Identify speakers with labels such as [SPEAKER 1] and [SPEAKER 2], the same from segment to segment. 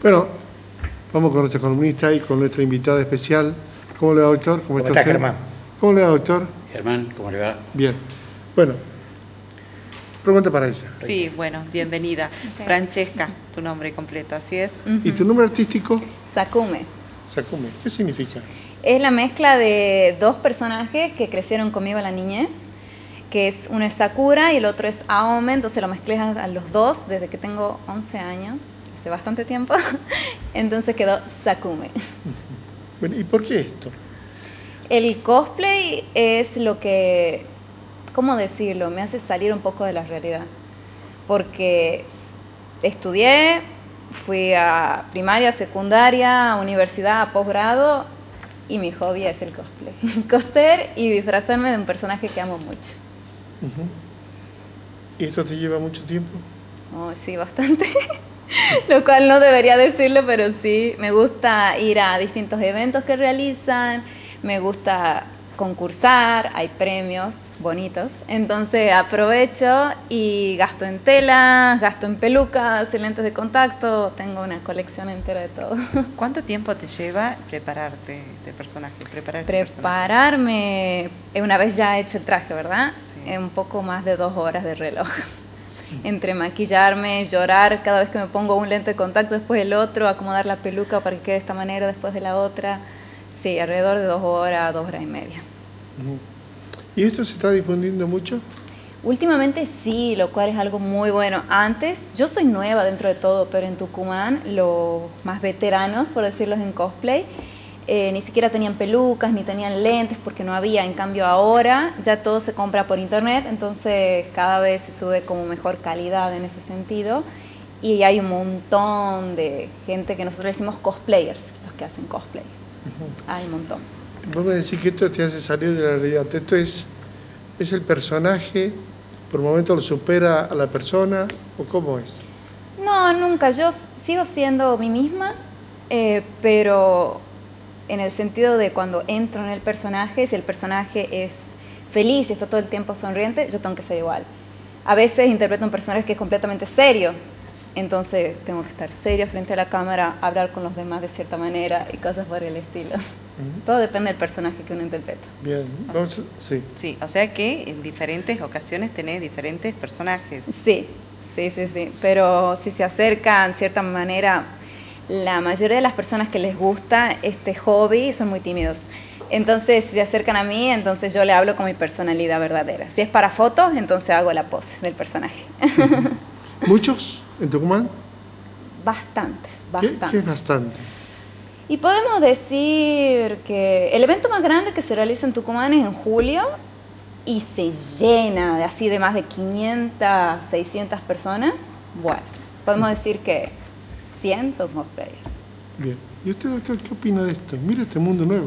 [SPEAKER 1] Bueno, vamos con nuestra columnista y con nuestra invitada especial. ¿Cómo le va, doctor?
[SPEAKER 2] ¿Cómo está, Germán?
[SPEAKER 1] ¿Cómo le va, doctor?
[SPEAKER 3] Germán, ¿cómo le va?
[SPEAKER 1] Bien. Bueno, pregunta para ella.
[SPEAKER 4] Sí, bueno, bienvenida. Francesca, tu nombre completo, así es.
[SPEAKER 1] ¿Y tu nombre artístico?
[SPEAKER 5] Sakume.
[SPEAKER 1] Sakume. ¿Qué significa?
[SPEAKER 5] Es la mezcla de dos personajes que crecieron conmigo en la niñez, que es uno es Sakura y el otro es Aome, entonces lo mezclé a los dos desde que tengo 11 años, hace bastante tiempo, entonces quedó Sakume.
[SPEAKER 1] Bueno, ¿y por qué esto?
[SPEAKER 5] El cosplay es lo que, ¿cómo decirlo? Me hace salir un poco de la realidad, porque estudié, fui a primaria, secundaria, universidad, posgrado, y mi hobby es el cosplay. Coser y disfrazarme de un personaje que amo mucho.
[SPEAKER 1] ¿Y esto te lleva mucho tiempo?
[SPEAKER 5] Oh, sí, bastante. Lo cual no debería decirlo, pero sí. Me gusta ir a distintos eventos que realizan, me gusta concursar, hay premios bonitos. Entonces aprovecho y gasto en telas, gasto en pelucas, en lentes de contacto, tengo una colección entera de todo.
[SPEAKER 4] ¿Cuánto tiempo te lleva prepararte de personaje?
[SPEAKER 5] Prepararme, una vez ya he hecho el traje, ¿verdad?
[SPEAKER 4] Sí.
[SPEAKER 5] Un poco más de 2 horas de reloj. Entre maquillarme, llorar cada vez que me pongo un lente de contacto, después el otro, acomodar la peluca para que quede de esta manera, después de la otra. Sí, alrededor de 2 horas, 2 horas y media.
[SPEAKER 1] ¿Y esto se está difundiendo mucho?
[SPEAKER 5] Últimamente sí, lo cual es algo muy bueno. Antes, yo soy nueva dentro de todo, pero en Tucumán los más veteranos, por decirlo en cosplay, ni siquiera tenían pelucas, ni tenían lentes, porque no había. En cambio ahora ya todo se compra por internet, entonces cada vez se sube como mejor calidad en ese sentido. Y hay un montón de gente que nosotros decimos cosplayers, los que hacen cosplay. Hay un montón.
[SPEAKER 1] Vos me decís que esto te hace salir de la realidad. Esto es el personaje, por momento lo supera a la persona, ¿o cómo es?
[SPEAKER 5] No, nunca. Yo sigo siendo mí misma, pero en el sentido de cuando entro en el personaje, si el personaje es feliz y está todo el tiempo sonriente, yo tengo que ser igual. A veces interpreto un personaje que es completamente serio, entonces tengo que estar seria frente a la cámara, hablar con los demás de cierta manera y cosas por el estilo. Todo depende del personaje que uno interpreta.
[SPEAKER 1] Bien, vamos, sí.
[SPEAKER 4] Sí, o sea que en diferentes ocasiones tenés diferentes personajes.
[SPEAKER 5] Sí. Pero si se acercan de cierta manera, la mayoría de las personas que les gusta este hobby son muy tímidos. Entonces, si se acercan a mí, entonces yo le hablo con mi personalidad verdadera. Si es para fotos, entonces hago la pose del personaje.
[SPEAKER 1] ¿Muchos en Tucumán?
[SPEAKER 5] Bastantes.
[SPEAKER 1] ¿Qué es bastante?
[SPEAKER 5] Y podemos decir que el evento más grande que se realiza en Tucumán es en julio y se llena de así de más de 500, 600 personas. Bueno, podemos decir que 100 son cosplayers.
[SPEAKER 1] Bien. ¿Y usted, doctor, qué opina de esto? Mira este mundo nuevo.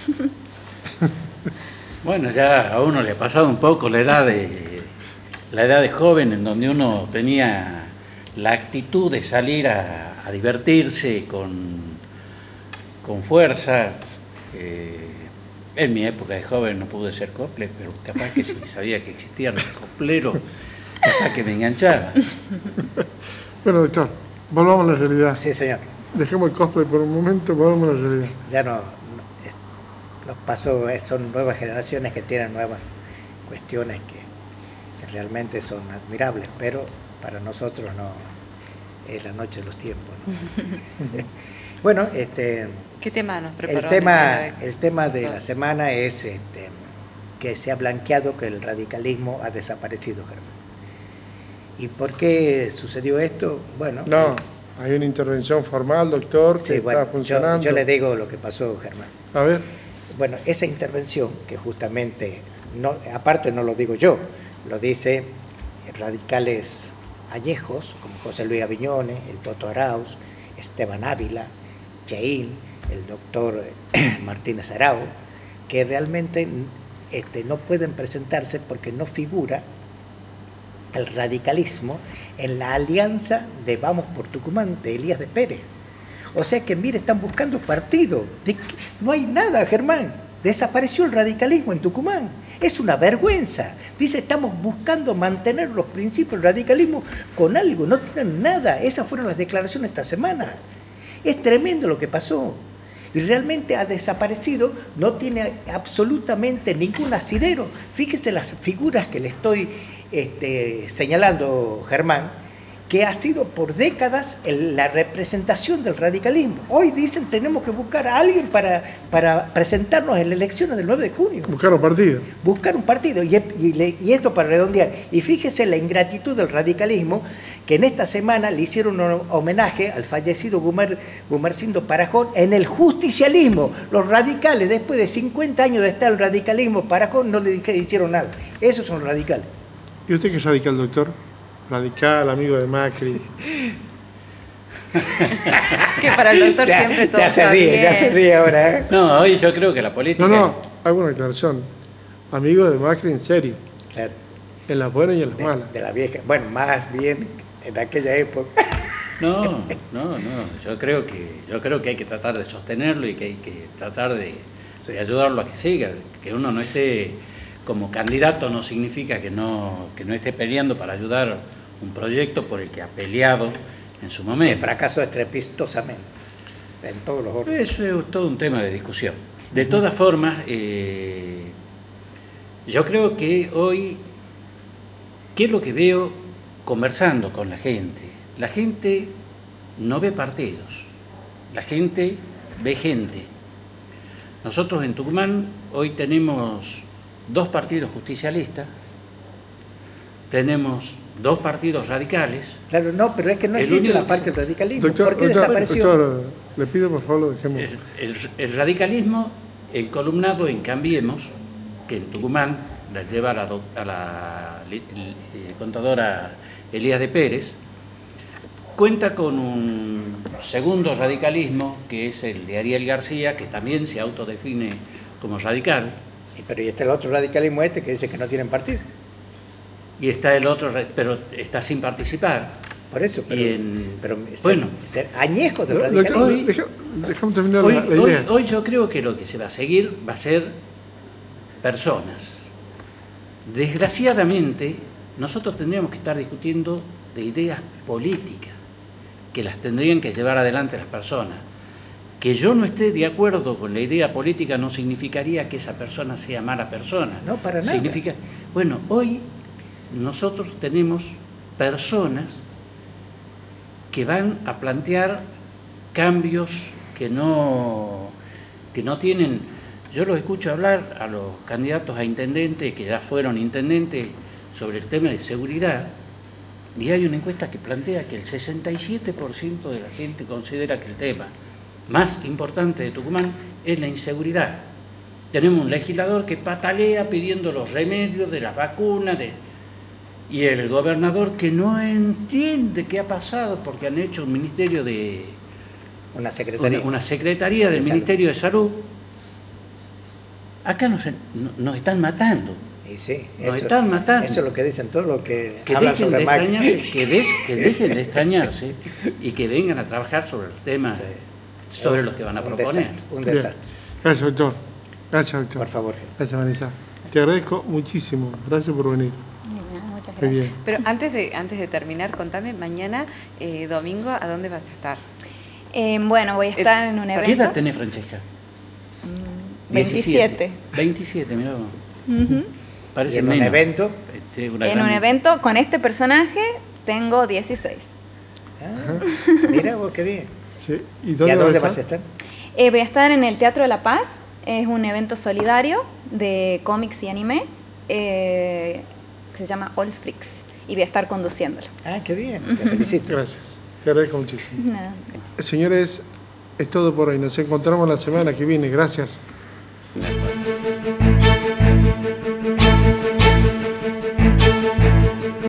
[SPEAKER 3] Bueno, ya a uno le ha pasado un poco la edad de joven, en donde uno tenía la actitud de salir a divertirse con fuerza. En mi época de joven no pude ser cosplay, pero capaz que si sabía que existían los cospleros, capaz que me enganchaba.
[SPEAKER 1] Bueno, doctor, volvamos a la realidad.
[SPEAKER 2] Sí, señor.
[SPEAKER 1] Dejemos el cosplay por un momento, volvamos a la realidad.
[SPEAKER 2] Ya nos pasó, son nuevas generaciones que tienen nuevas cuestiones que realmente son admirables, pero para nosotros no es la noche de los tiempos, ¿no? Bueno,
[SPEAKER 4] ¿Qué tema nos preparó?
[SPEAKER 2] el tema de la semana es que se ha blanqueado que el radicalismo ha desaparecido, Germán. ¿Y por qué sucedió esto? Bueno,
[SPEAKER 1] no, hay una intervención formal, doctor, que
[SPEAKER 2] sí, bueno,
[SPEAKER 1] está funcionando.
[SPEAKER 2] yo le digo lo que pasó, Germán.
[SPEAKER 1] A ver.
[SPEAKER 2] Bueno, esa intervención que justamente, aparte no lo digo yo, lo dice radicales añejos, como José Luis Aviñones, el Toto Arauz, Esteban Ávila, Jaín, el doctor Martínez Arao, que realmente no pueden presentarse porque no figura el radicalismo en la alianza de Vamos por Tucumán de Elías de Pérez. O sea que, mire, están buscando partido. No hay nada, Germán. Desapareció el radicalismo en Tucumán. Es una vergüenza. Dice, estamos buscando mantener los principios del radicalismo con algo. No tienen nada. Esas fueron las declaraciones esta semana. Es tremendo lo que pasó. Y realmente ha desaparecido, no tiene absolutamente ningún asidero. Fíjese las figuras que le estoy señalando, Germán, que ha sido por décadas la representación del radicalismo. Hoy dicen tenemos que buscar a alguien para presentarnos en las elecciones del 9 de junio.
[SPEAKER 1] Buscar un partido.
[SPEAKER 2] Buscar un partido, y esto para redondear. Y fíjese la ingratitud del radicalismo, que en esta semana le hicieron un homenaje al fallecido Gumersindo Parajón en el justicialismo. Los radicales, después de 50 años de estar el radicalismo, Parajón no le hicieron nada. Esos son radicales.
[SPEAKER 1] ¿Y usted qué es radical, doctor? Radical, amigo de Macri.
[SPEAKER 4] Que para el doctor siempre todo
[SPEAKER 2] ya se
[SPEAKER 4] está
[SPEAKER 2] ríe,
[SPEAKER 4] bien.
[SPEAKER 2] ya se ríe ahora, ¿eh?
[SPEAKER 3] No, hoy yo creo que la política...
[SPEAKER 1] No, hago una aclaración. Amigo de Macri en serio.
[SPEAKER 2] Claro.
[SPEAKER 1] En las buenas y en las malas.
[SPEAKER 2] De la vieja. Bueno, más bien en aquella época.
[SPEAKER 3] No, yo creo que hay que tratar de sostenerlo y que hay que tratar de ayudarlo a que siga. Que uno no esté como candidato no significa que no esté peleando para ayudar un proyecto por el que ha peleado en su momento.
[SPEAKER 2] Que fracasó estrepitosamente en todos los órdenes.
[SPEAKER 3] Eso es todo un tema de discusión. De todas formas, yo creo que hoy, ¿qué es lo que veo conversando con la gente? La gente no ve partidos, la gente ve gente. Nosotros en Tucumán hoy tenemos 2 partidos justicialistas, tenemos 2 partidos radicales.
[SPEAKER 2] Claro, no, pero es que no
[SPEAKER 3] El
[SPEAKER 2] existe
[SPEAKER 3] único
[SPEAKER 2] la parte del radicalismo. ¿Por qué
[SPEAKER 1] doctor,
[SPEAKER 2] desapareció?
[SPEAKER 1] doctor, le pido por favor lo dejemos.
[SPEAKER 3] El radicalismo encolumnado en Cambiemos, que en Tucumán la lleva a la contadora Elías de Pérez, cuenta con un segundo radicalismo, que es el de Ariel García, que también se autodefine como radical.
[SPEAKER 2] Pero y está el otro radicalismo que dice que no tienen partido.
[SPEAKER 3] Y está el otro, pero está sin participar.
[SPEAKER 2] Por eso, pero
[SPEAKER 3] bueno,
[SPEAKER 2] ser añejos del
[SPEAKER 1] Doctor,
[SPEAKER 2] radicalismo.
[SPEAKER 1] dejamos terminar la idea.
[SPEAKER 3] Hoy yo creo que lo que se va a seguir va a ser personas. Desgraciadamente, nosotros tendríamos que estar discutiendo de ideas políticas, que las tendrían que llevar adelante las personas. Que yo no esté de acuerdo con la idea política no significaría que esa persona sea mala persona.
[SPEAKER 2] No, para nada.
[SPEAKER 3] Significa, bueno, hoy nosotros tenemos personas que van a plantear cambios que no tienen... Yo los escucho hablar a los candidatos a intendente, que ya fueron intendentes, sobre el tema de seguridad, y hay una encuesta que plantea que el 67% de la gente considera que el tema más importante de Tucumán es la inseguridad. Tenemos un legislador que patalea pidiendo los remedios de las vacunas, y el gobernador que no entiende qué ha pasado porque han hecho un ministerio de...
[SPEAKER 2] Una
[SPEAKER 3] secretaría del Ministerio de Salud. Acá nos están matando.
[SPEAKER 2] Y sí,
[SPEAKER 3] nos están matando.
[SPEAKER 2] Eso es lo que dicen todos los que
[SPEAKER 3] hablan
[SPEAKER 2] sobre
[SPEAKER 3] extrañarse, que dejen de extrañarse y que vengan a trabajar sobre los temas sobre los que van a proponer.
[SPEAKER 2] Un desastre.
[SPEAKER 1] Gracias, doctor. Gracias, doctor.
[SPEAKER 2] Por favor.
[SPEAKER 1] Gracias, Vanessa. Te agradezco muchísimo. Gracias por venir.
[SPEAKER 5] Muchas
[SPEAKER 1] Muy
[SPEAKER 5] gracias.
[SPEAKER 1] bien.
[SPEAKER 4] Pero antes de terminar, contame, mañana, domingo, ¿a dónde vas a estar?
[SPEAKER 5] Bueno, voy a estar en un evento.
[SPEAKER 3] ¿Qué edad tenés, Francesca?
[SPEAKER 5] 27.
[SPEAKER 3] 27, mirá vos. Parece
[SPEAKER 2] ¿Y en
[SPEAKER 3] menos.
[SPEAKER 2] un evento?
[SPEAKER 5] En un evento con este personaje tengo 16.
[SPEAKER 2] Mira vos, qué bien.
[SPEAKER 1] Sí.
[SPEAKER 2] ¿Y a dónde vas a estar?
[SPEAKER 5] Voy a estar en el Teatro de la Paz. Es un evento solidario de cómics y anime. Se llama All Freaks. Y voy a estar conduciéndolo.
[SPEAKER 2] Ah, qué bien. Te felicito.
[SPEAKER 1] Gracias. Te agradezco muchísimo.
[SPEAKER 5] Nada.
[SPEAKER 1] Señores, es todo por hoy. Nos encontramos la semana que viene. Gracias.